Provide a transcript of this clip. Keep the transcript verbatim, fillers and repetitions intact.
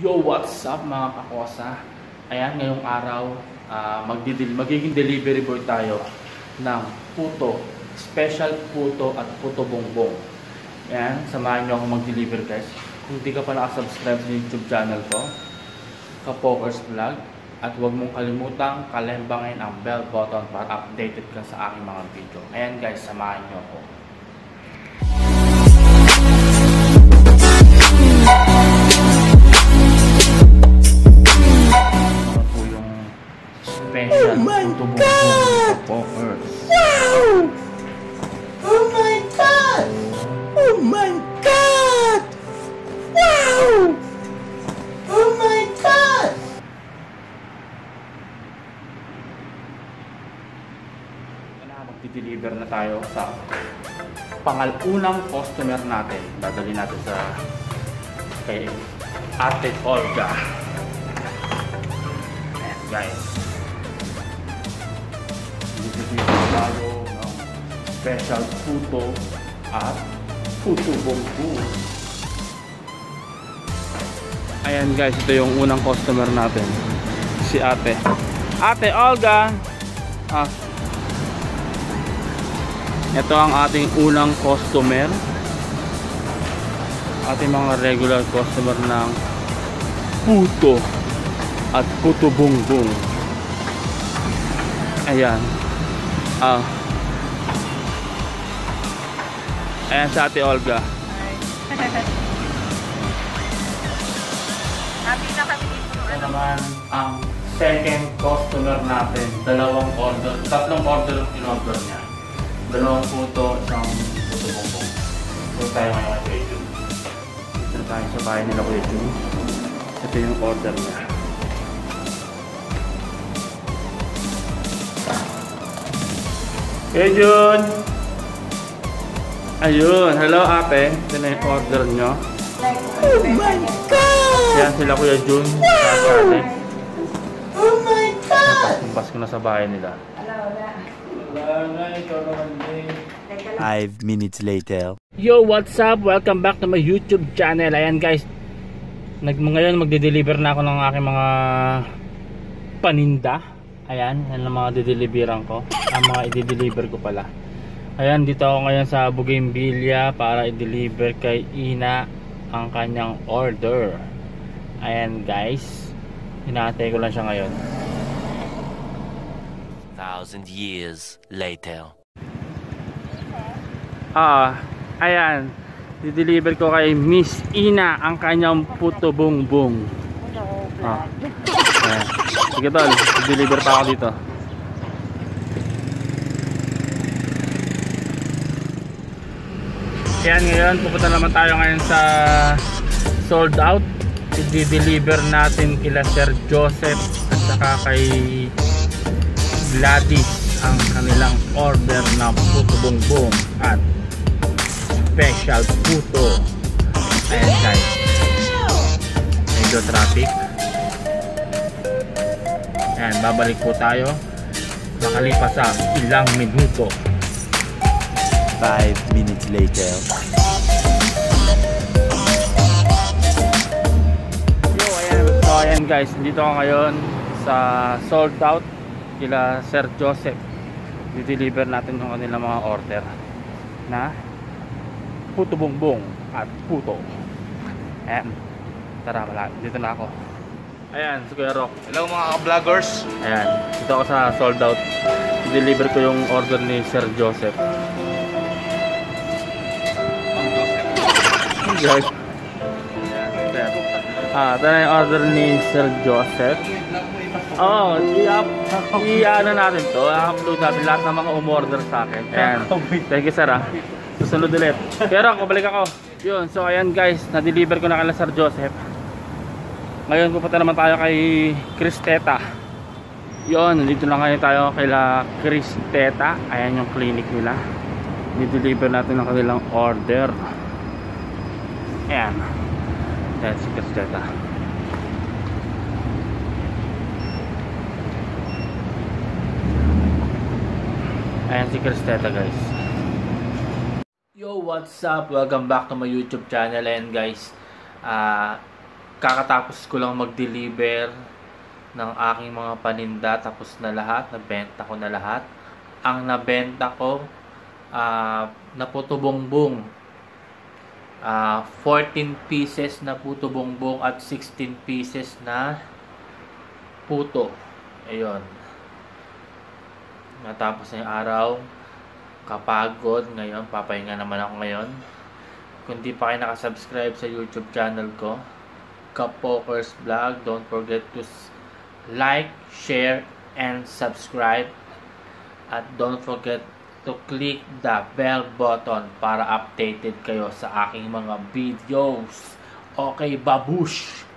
Yo, what's up mga kakosa? Ayan, ngayong araw, uh, magiging delivery boy tayo ng puto, special puto at puto bongbong. Ayan, samahan nyo akong mag-deliver guys. Kung di ka pa nakasubscribe sa YouTube channel ko, Kapokers Vlog, at huwag mong kalimutang kalembangin ang bell button para updated ka sa aking mga video. Ayan guys, samahan nyo ako. Special oh my God! Kapokers. Wow! Oh my God! Oh my God! Wow! Oh my God! Magdi-deliver na tayo sa pangalunang customer natin. Dadali natin sa kay Ate Olga. Ayan guys. Deliver tayo ng special puto at puto bongbong. Ayan guys, ito yung unang customer natin. Si Ate. Ate Olga. Ah. Ito ang ating unang customer. Ating mga regular customer ng puto at puto bongbong. Ayan. Ah. Ayan sa Ate Olga. Happy na kami dito. Ito naman ang second customer natin. Dalawang order, tatlong order yung in-order niya. Dalawang puto, isang puto bongbong. Ito tayo ngayon kay Kuya Jun. Ito tayo sa bahay nila Kuya Jun. Ito yung order niya. Kuya Jun! Ayun, hello ate. Ito na yung order nyo. Oh my God! Yan sila Kuya Jun. Ate. Oh my God! Pasko na sa bahay nila. Five minutes later. Yo, what's up? Welcome back to my YouTube channel. Ayan guys, Nag ngayon magde-deliver na ako ng aking mga paninda. Ayan, yan ang mga dideliveran ko. Ang mga i-deliver ko pala. Ayan, dito ako ngayon sa Bougainvillea para i-deliver kay Ina ang kanyang order. Ayan guys, hinahantay ko lang siya ngayon. Thousand years later. Ah, ayan. Di-deliver ko kay Miss Ina ang kanyang puto bongbong. Ah. Ayan. Sige tol, di-deliver pa ako dito. Ayan, ngayon pupunta naman tayo ngayon sa sold out. I-deliver natin kila Sir Joseph at saka kay Gladys ang kanilang order na puto bongbong at special puto. Ayan guys, medyo traffic. Ayan, babalik po tayo makalipas sa ilang minuto. Five minutes later. Yo, ayan, so ayan guys, dito ako ngayon sa sold out kila Sir Joseph. Di-deliver natin yung kanilang mga order na puto bongbong at puto. Ayan, tara, malapit dito na ako. Ayan, si Kuya Rock. Hello mga vloggers. Ayan, dito ako sa sold out. I-deliver ko yung order ni Sir Joseph. Guys, ah, ito na yung order ni Sir Joseph. Oo, oh, i-ano natin to, i-upload natin lahat ng mga umorder sa akin. Ayan, thank you sir ah. Susunod ulit. Pero kabalik ako. Yun, so ayan guys, na-deliver ko na kay Sir Joseph. Ngayon pupunta naman tayo kay Cristeta. Yun, nandito na ngayon tayo kay La Cristeta. Ayan yung clinic nila. Ni-deliver natin ang kanilang order. Ayan. Ayan si Cristeta. Ayan si Cristeta guys. Yo, what's up? Welcome back to my YouTube channel. And guys, uh, kakatapos ko lang mag-deliver ng aking mga paninda. Tapos na lahat. Nabenta ko na lahat. Ang nabenta ko, uh, na puto bongbong. Uh, fourteen pieces na puto bongbong at sixteen pieces na puto. Ayun. Natapos na yung araw. Kapagod. Ngayon, papahinga naman ako ngayon. Kung di pa kayo nakasubscribe sa YouTube channel ko, Kapokers Vlog, don't forget to like, share, and subscribe. At don't forget to click the bell button para updated kayo sa aking mga videos. Okay, babush!